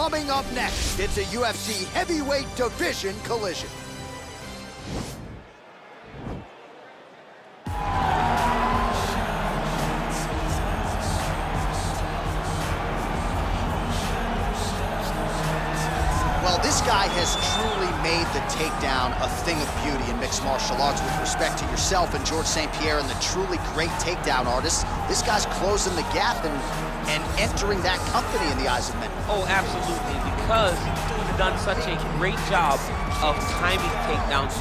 Coming up next, it's a UFC heavyweight division collision. Well, this guy has truly made the takedown a thing of beauty in mixed martial arts. With respect to yourself and Georges St-Pierre and the truly great takedown artists, this guy's closing the gap and entering that company in the eyes of many. Oh, absolutely, because he's done such a great job of timing takedowns.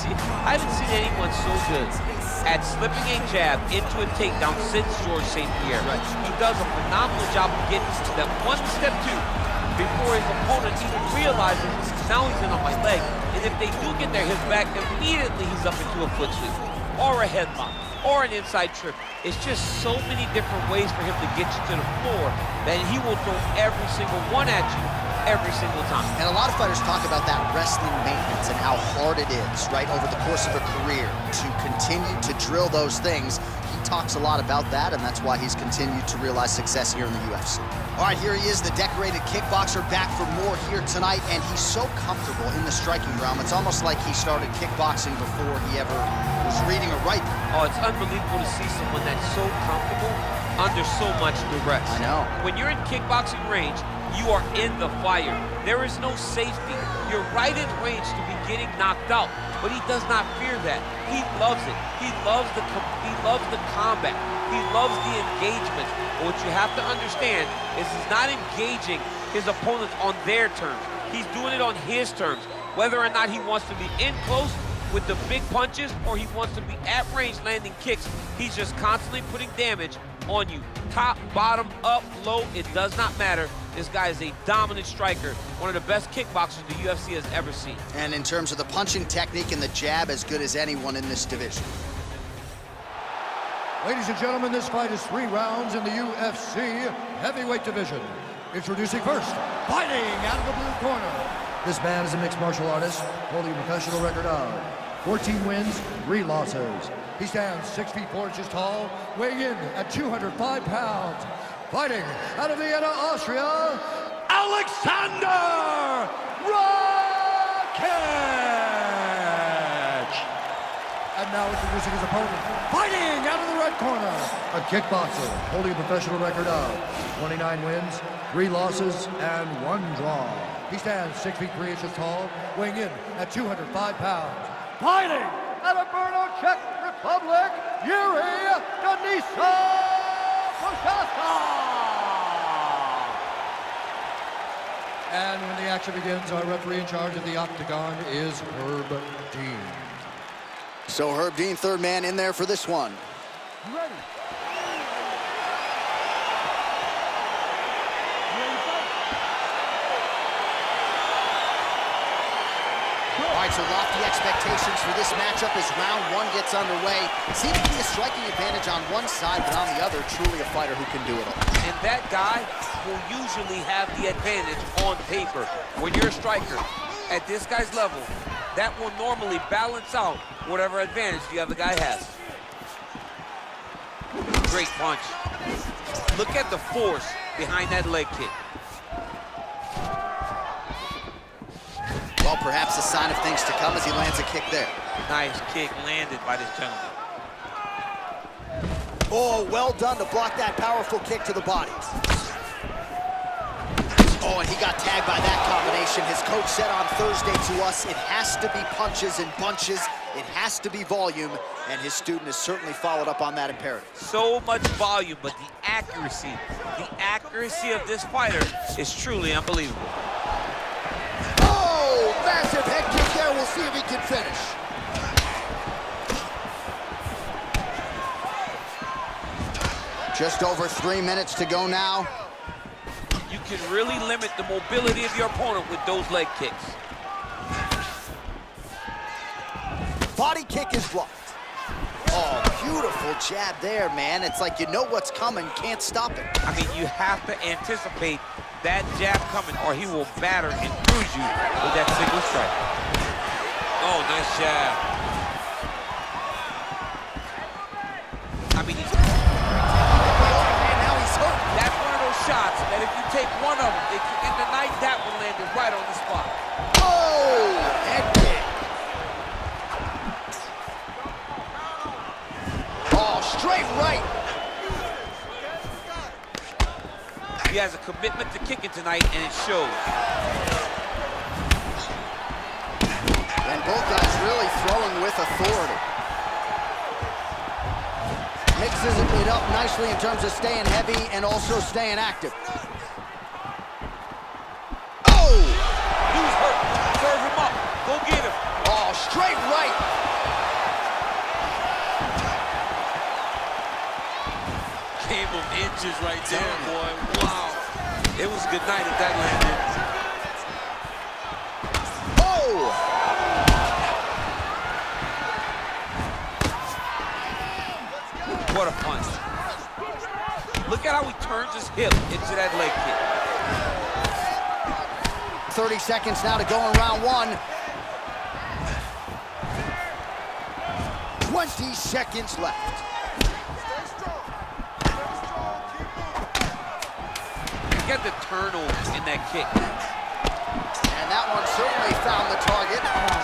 I haven't seen anyone so good at slipping a jab into a takedown since Georges St-Pierre. Right. He does a phenomenal job of getting to step one, step two, before his opponent even realizes now he's in on my leg. And if they do get their hips back, immediately he's up into a foot sweep, or a headlock, or an inside trip. It's just so many different ways for him to get you to the floor that he will throw every single one at you every single time. And a lot of fighters talk about that wrestling maintenance and how hard it is, right, over the course of a career to continue to drill those things. He talks a lot about that, and that's why he's continued to realize success here in the UFC. All right, here he is, the decorated kickboxer, back for more here tonight, and he's so comfortable in the striking realm. It's almost like he started kickboxing before he ever was reading or writing. Oh, it's unbelievable to see someone that's so comfortable under so much duress. I know. When you're in kickboxing range, you are in the fire. There is no safety. You're right in range to be getting knocked out, but he does not fear that. He loves it. He loves the combat. He loves the engagement. But what you have to understand is he's not engaging his opponents on their terms. He's doing it on his terms. Whether or not he wants to be in close with the big punches or he wants to be at range landing kicks, he's just constantly putting damage on you. Top, bottom, up, low, it does not matter. This guy is a dominant striker, one of the best kickboxers the UFC has ever seen. And in terms of the punching technique and the jab, as good as anyone in this division. Ladies and gentlemen, this fight is 3 rounds in the UFC heavyweight division. Introducing first, fighting out of the blue corner. This man is a mixed martial artist, holding a professional record of 14 wins, 3 losses. He stands 6 feet 4 inches tall, weighing in at 205 pounds. Fighting out of Vienna, Austria, Alexander Rakic! And now introducing his opponent, fighting out of the red corner, a kickboxer holding a professional record of 29 wins, 3 losses, and 1 draw. He stands 6 feet 3 inches tall, weighing in at 205 pounds. Fighting out of Brno, Czech Republic, Yuri Denisa. And when the action begins, our referee in charge of the octagon is Herb Dean. So Herb Dean, third man in there for this one. You ready? All right, so lofty expectations for this matchup as round 1 gets underway. Seems to be a striking advantage on one side, but on the other, truly a fighter who can do it all. And that guy will usually have the advantage on paper. When you're a striker at this guy's level, that will normally balance out whatever advantage the other guy has. Great punch. Look at the force behind that leg kick. Well, perhaps a sign of things to come as he lands a kick there. Nice kick landed by this gentleman. Oh, well done to block that powerful kick to the body. Oh, and he got tagged by that combination. His coach said on Thursday to us, it has to be punches and bunches. It has to be volume, and his student has certainly followed up on that imperative. So much volume, but the accuracy of this fighter is truly unbelievable. Oh, massive head kick there. We'll see if he can finish. Just over 3 minutes to go now. You can really limit the mobility of your opponent with those leg kicks. Body kick is blocked. Oh, beautiful jab there, man. It's like you know what's coming, can't stop it. I mean, you have to anticipate that jab coming or he will batter and bruise you with that single strike. Oh, nice jab. I mean, and now he's hurt. That's one of those shots that if you take one of them, it can end the night. That one landed right on the spot. Oh, head kick. Oh, straight right. He has a commitment to kicking tonight, and it shows. And both guys really throwing with authority. Mixes it up nicely in terms of staying heavy and also staying active. Oh! Who's hurt? Serve him up. Go get him. Oh, straight right. Game of inches right there, boy. Wow. It was a good night if that landed. Oh! What a punch. Look at how he turns his hip into that leg kick. 30 seconds now to go in round one. 20 seconds left. Look at the turnover in that kick. And that one certainly found the target.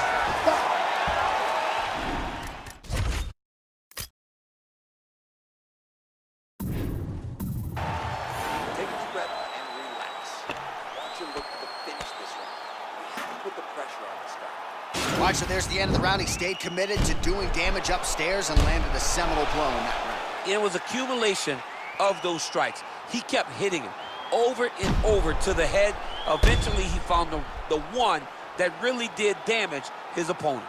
Take a breath and relax. Watch him look to finish this round. We have to put the pressure on this guy. All right, so there's the end of the round. He stayed committed to doing damage upstairs and landed a seminal blow in that round. It was accumulation of those strikes. He kept hitting him over and over to the head. Eventually, he found the one that really did damage his opponent.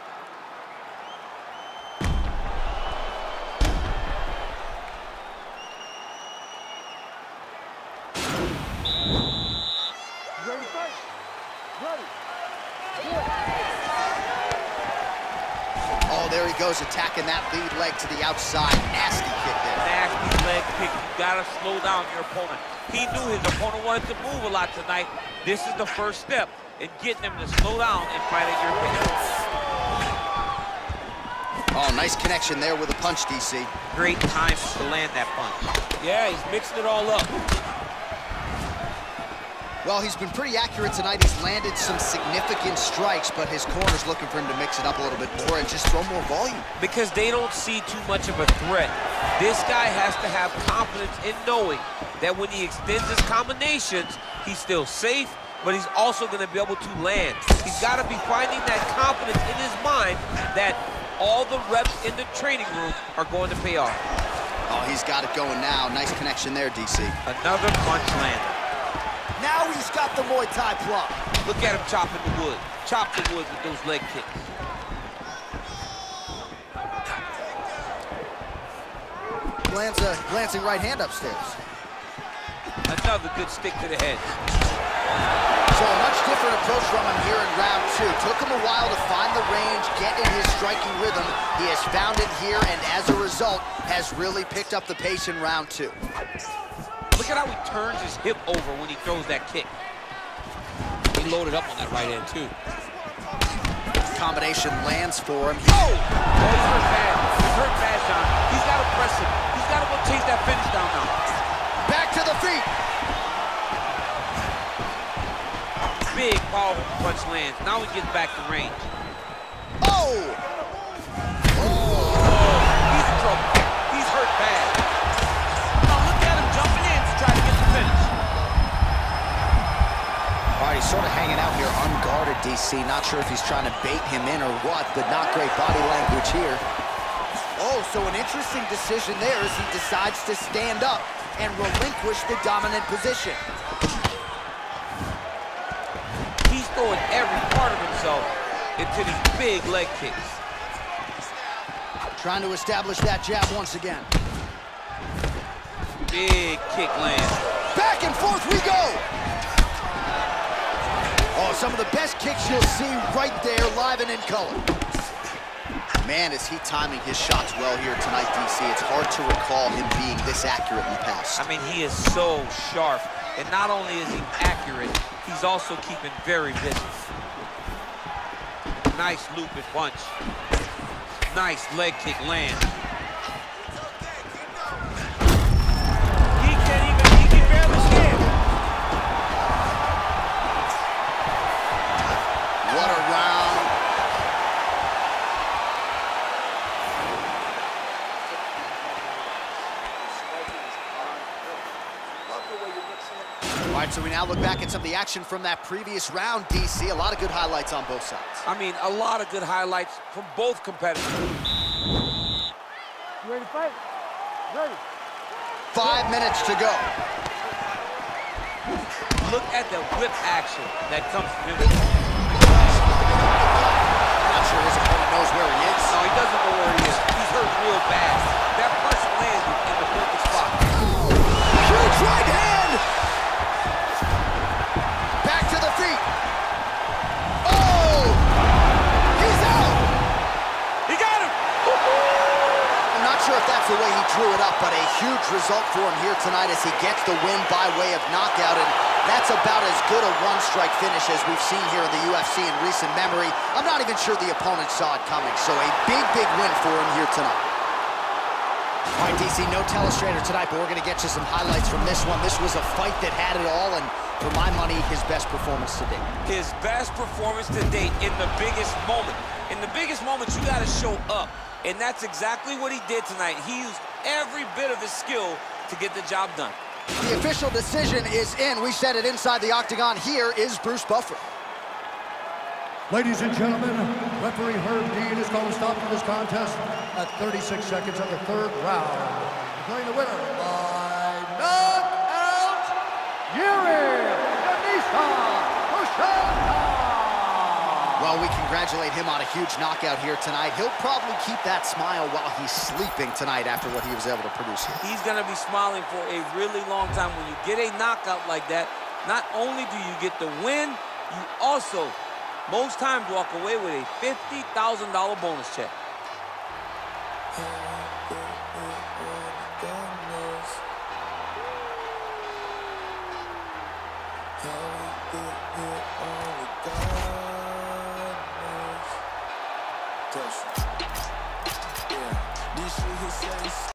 Ready to fight? Ready. Oh, there he goes, attacking that lead leg to the outside. Nasty kick there. Nasty leg kick. You gotta slow down your opponent. He knew his opponent wanted to move a lot tonight. This is the first step in getting him to slow down and fight at your pace. Oh, nice connection there with a punch, DC. Great time to land that punch. Yeah, he's mixing it all up. Well, he's been pretty accurate tonight. He's landed some significant strikes, but his corner's looking for him to mix it up a little bit more and just throw more volume. Because they don't see too much of a threat. This guy has to have confidence in knowing that when he extends his combinations, he's still safe, but he's also going to be able to land. He's got to be finding that confidence in his mind that all the reps in the training room are going to pay off. Oh, he's got it going now. Nice connection there, DC. Another punch landed. Now he's got the Muay Thai plug. Look at him chopping the wood. Chop the wood with those leg kicks. Lands a glancing right hand upstairs. Another good stick to the head. So a much different approach from him here in round two. Took him a while to find the range, get in his striking rhythm. He has found it here, and as a result, has really picked up the pace in round two. Look at how he turns his hip over when he throws that kick. He loaded up on that right hand, too. Combination lands for him. Oh, he's hurt bad. He's hurt bad, John. He's got to press him. He's got to go chase that finish down now. Back to the feet. Big, powerful punch lands. Now he gets back to range. Oh! He's in trouble. He's hurt bad. Now look at him jumping in to try to get the finish. All right, he's sort of hanging out here unguarded, DC. Not sure if he's trying to bait him in or what, but not great body language here. Oh, so an interesting decision there as he decides to stand up and relinquish the dominant position. He's throwing every part of himself into these big leg kicks. Trying to establish that jab once again. Big kick lands. Back and forth we go! Oh, some of the best kicks you'll see right there, live and in color. Man, is he timing his shots well here tonight, DC. It's hard to recall him being this accurate in the past. I mean, he is so sharp. And not only is he accurate, he's also keeping very busy. Nice looping punch. Nice leg kick land. He can barely stand. All right, so we now look back at some of the action from that previous round, DC. A lot of good highlights on both sides. I mean, a lot of good highlights from both competitors. You ready to fight? Ready. 5 minutes to go. Look at the whip action that comes from him. Not sure his opponent knows where he is. No, he doesn't know where he is. He's hurt real bad. That punch landed in the perfect spot. Huge right hand! Back to the feet. Oh! He's out! He got him! I'm not sure if that's the way he drew it up, but a huge result for him here tonight as he gets the win by way of knockout, and that's about as good a one-strike finish as we've seen here in the UFC in recent memory. I'm not even sure the opponent saw it coming, so a big, big win for him here tonight. All right, DC, no telestrator tonight, but we're going to get you some highlights from this one. This was a fight that had it all, and for my money, his best performance to date. His best performance to date in the biggest moment. In the biggest moments, you got to show up, and that's exactly what he did tonight. He used every bit of his skill to get the job done. The official decision is in. We said it inside the octagon. Here is Bruce Buffer. Ladies and gentlemen, referee Herb Dean is calling a stop to this contest at 36 seconds of the third round. Declaring the winner by knockout, Yuri Denisa. Well, we congratulate him on a huge knockout here tonight. He'll probably keep that smile while he's sleeping tonight after what he was able to produce here. He's going to be smiling for a really long time. When you get a knockout like that, not only do you get the win, you also, most times, walk away with a $50,000 bonus check. Yeah, these shit he says.